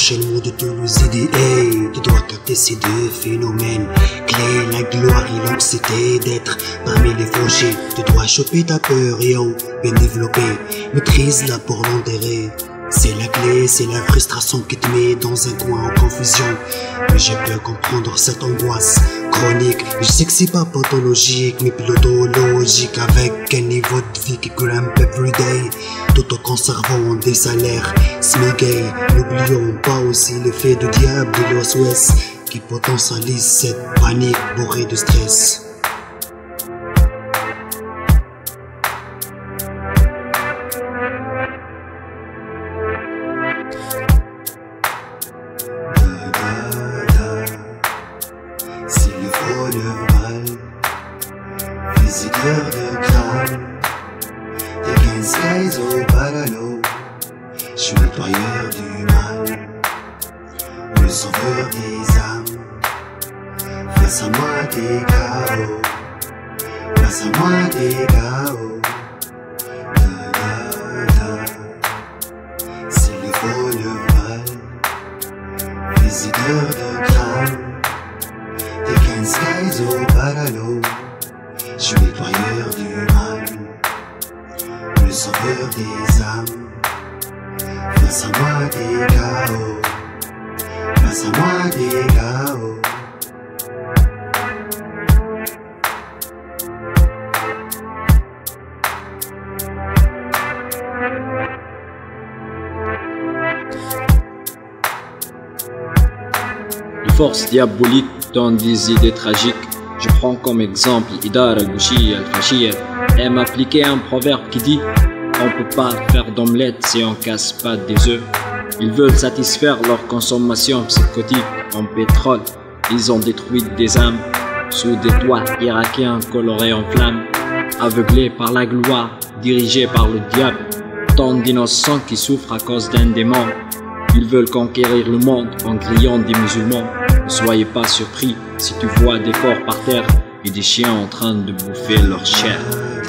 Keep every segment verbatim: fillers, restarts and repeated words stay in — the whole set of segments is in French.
chercher le mot de tous les idées. Hey, tu dois capter ces deux phénomènes clés, la gloire et l'anxiété d'être parmi les fauchés. Tu dois choper ta peur, yo, bien développer, maîtrise-la pour l'enterrer. C'est la clé, c'est la frustration qui te met dans un coin en confusion. Mais je peux comprendre cette angoisse chronique. Je sais que c'est pas pathologique, mais plutôt logique. Avec un niveau de vie qui grimpe everyday, tout en conservant des salaires smigay. N'oublions pas aussi l'effet du diable de l'O S O S qui potentialise cette panique bourrée de stress. C'est le voleur, visiteur de crâne, des quinze guys au parallèle. Je suis le nettoyeur du mal, le sauveur des âmes. Face à moi des chaos, face à moi des chaos. Da, da, da. C'est le voleur, visiteur de crâne, des quinze guys au parallèle. Je suis le nettoyeur du mal, le sauveur des âmes. Face à moi des chaos, face à moi des chaos. Les forces diaboliques donnent des idées tragiques. Je prends comme exemple Idar al-Bouchi al-Fashir. Elle m'a appliqué un proverbe qui dit: on peut pas faire d'omelette si on casse pas des œufs. Ils veulent satisfaire leur consommation psychotique en pétrole. Ils ont détruit des âmes sous des toits irakiens colorés en flammes, aveuglés par la gloire, dirigés par le diable. Tant d'innocents qui souffrent à cause d'un démon. Ils veulent conquérir le monde en criant des musulmans. Ne soyez pas surpris si tu vois des corps par terre et des chiens en train de bouffer leur chair.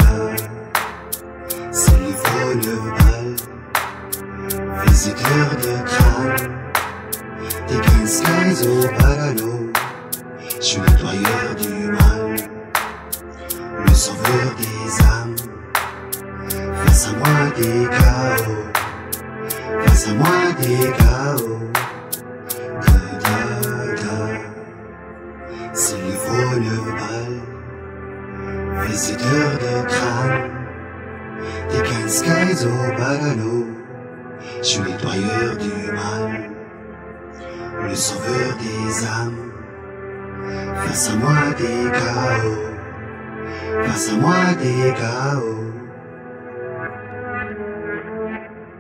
C'est le voleur, visiteur de crâne, des quinze guys au parallèle. Je suis le nettoyeur du mal, le sauveur des âmes. Face à moi des chaos, face à moi des chaos. Da, da, da. C'est le voleur, visiteur de crâne, des quinze guys au parallèle. Je suis le nettoyeur du mal, le sauveur des âmes. Face à moi des chaos, face à moi des chaos.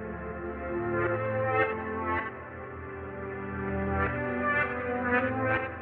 Thank you.